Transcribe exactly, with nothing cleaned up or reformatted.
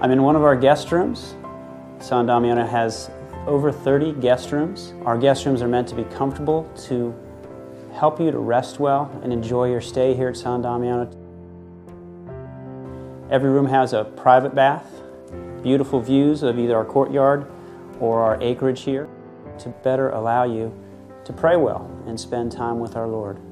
I'm in one of our guest rooms. San Damiano has over thirty guest rooms. Our guest rooms are meant to be comfortable, to help you to rest well and enjoy your stay here at San Damiano. Every room has a private bath, beautiful views of either our courtyard or our acreage here to better allow you to pray well and spend time with our Lord.